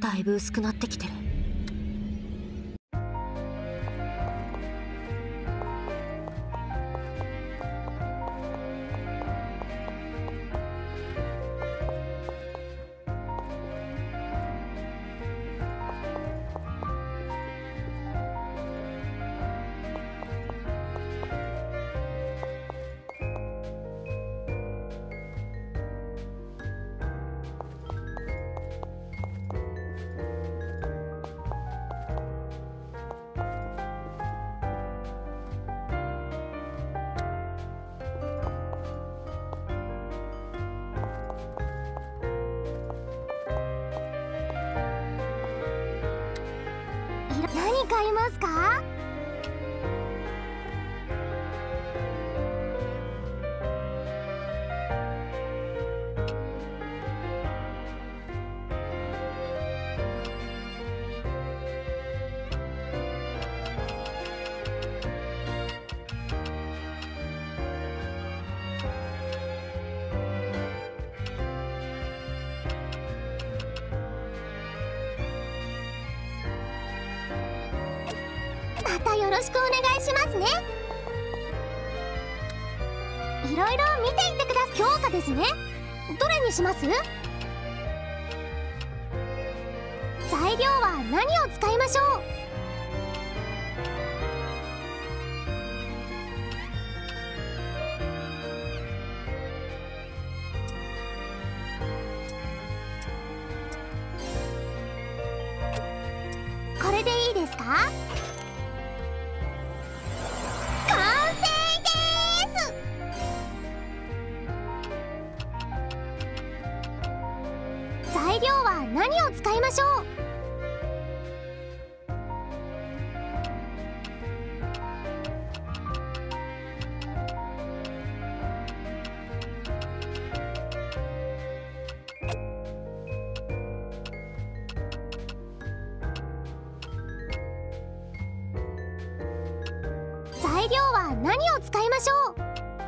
だいぶ薄くなってきてる。 何買いますか？またよろしくお願いしますね。いろいろ見ていってください。強化ですね。どれにします？材料は何を使いましょう？これでいいですか？完成です。材料は何を使いましょう？材料は何を使いましょう？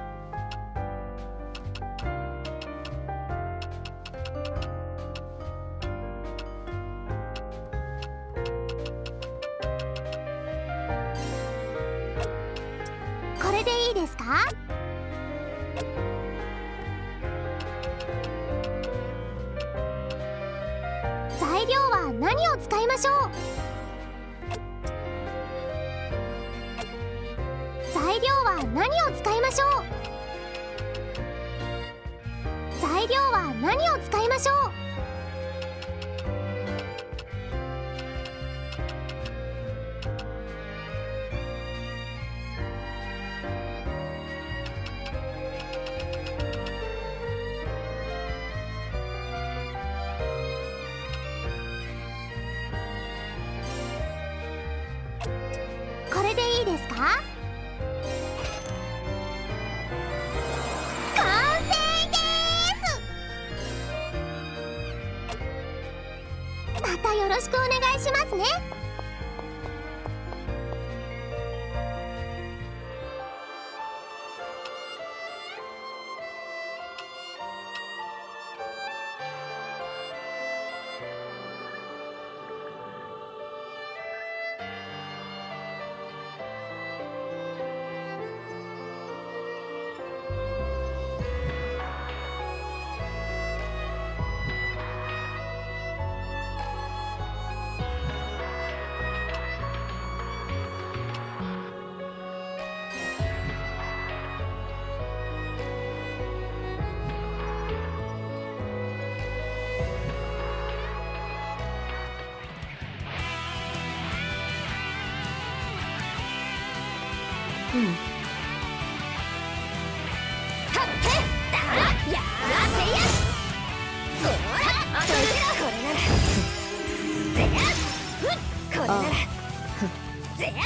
これでいいですか？材料は何を使いましょう？材料は何を使いましょう？材料は何を使いましょう？これでいいですか？完成です。またよろしくお願いしますね。 うん。 はっへっだやらせやほらこれならぜやふっこれならぜや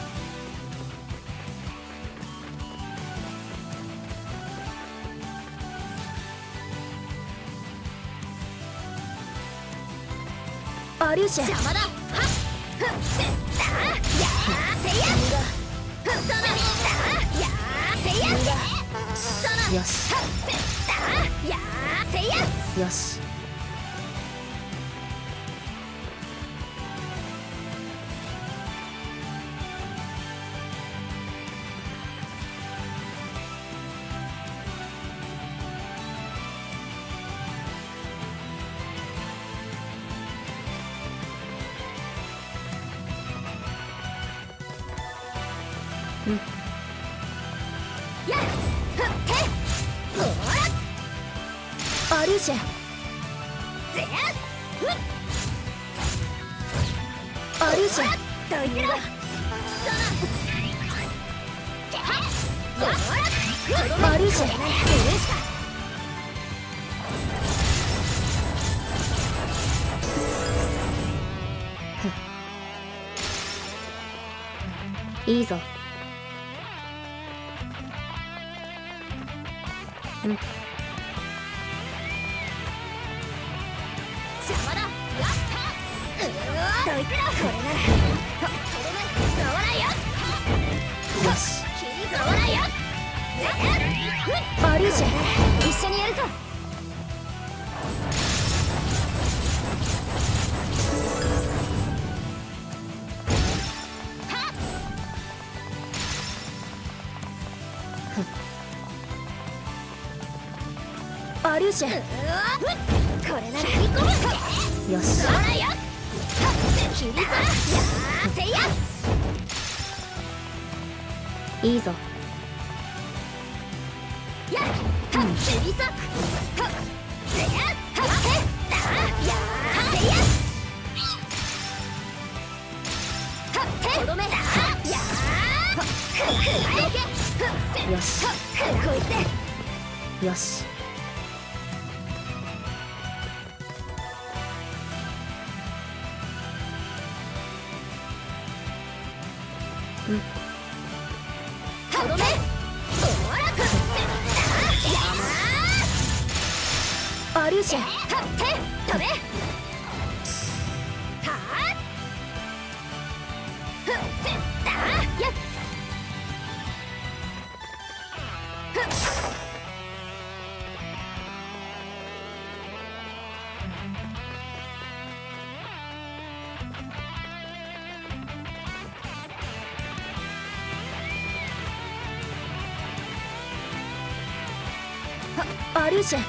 アリューシェ。 邪魔だはっふっだやらせやふっそなだやらせやそなよし。 はっだやらせやよし。 うんやっふってほらアルシェぜやふっアルシェどいてろアルシェいいぞ。うん邪魔だやったどいてろこれならとどめ触らんよよし触らんよアルシェ一緒にやるぞアルシェこれなら切り込むよし触らんよ切り込むやーせやいいぞ。 やっ切り裂くせやだやーせやとどめだやーよしこいつよしうんとどめアルシェとめはふっだやっアルシェ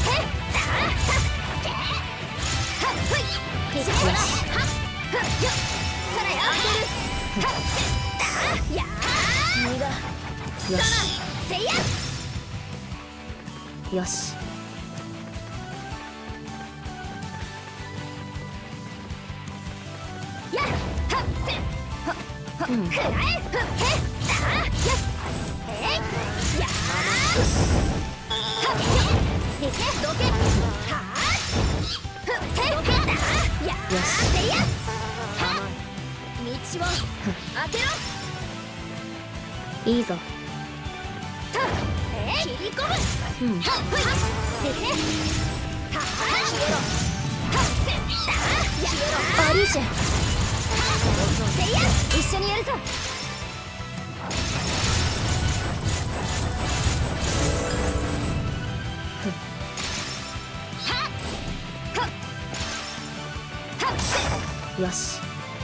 よしよしうんいいぞ。 切り込むうんアルシェ一緒にやるぞよし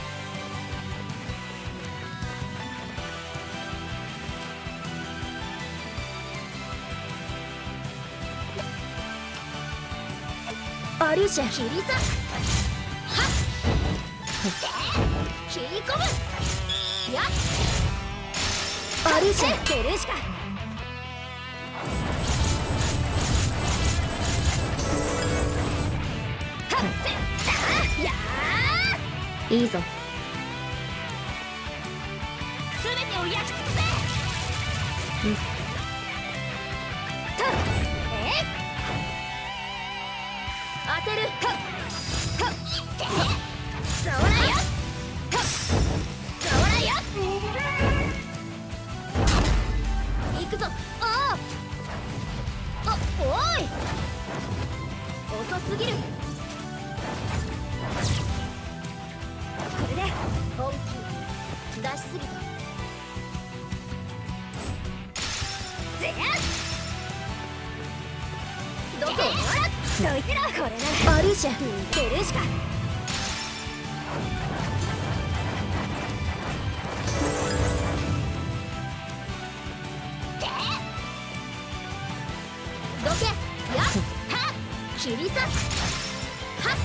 アルシェ切り裂く切り込むやっアルシェベルーシカやいいぞ。 すべてを焼き尽くせうん当てる触らんよ触らんよ行くぞあおい遅すぎるこれで本気出しすぎたぜやどけどいてろこれならアルシェベルーシカどけやっはっ切り裂くはっ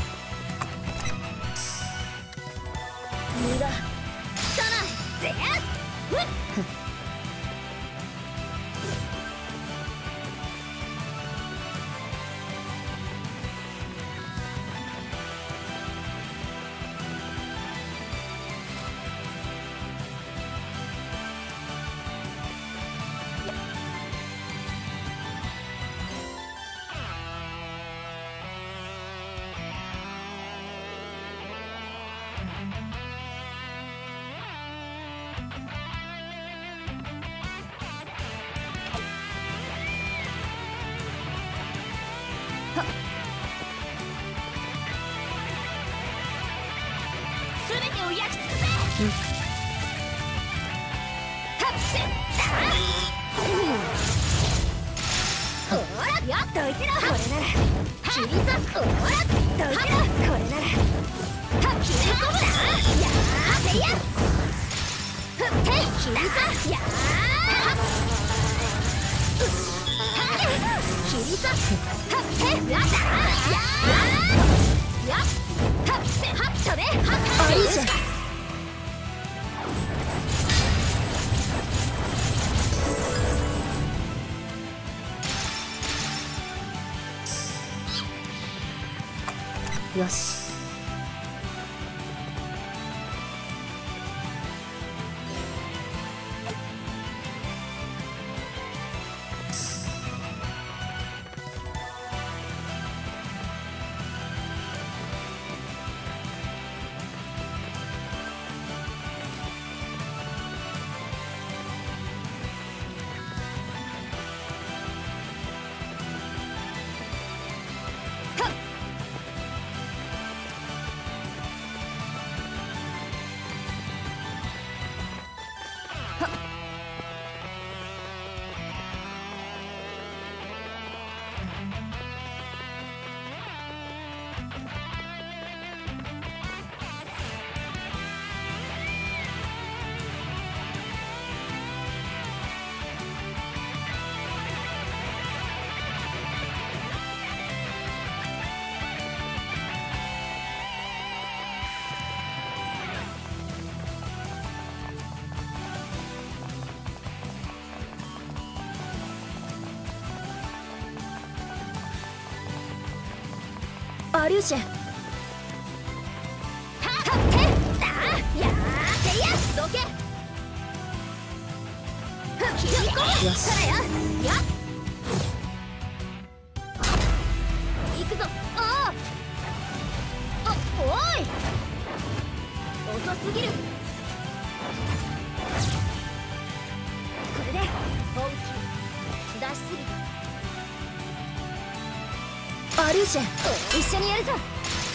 身が汚いぜふっ全てを焼き尽くせ。はっせほらやっといてろ。これなら切り裂く。ほらどいてろ。これならはっ切り込むな。やーせやふって切り裂く。やー切り裂く。はってやだやっはっせはっとねはっアリーシェ。よし。アリューシェ。 はってだやーせやどけ。切り込むよしからや行くぞ。ああおい遅すぎる。これで本気出しすぎた。 アリューシェ。 一緒にやるぞ。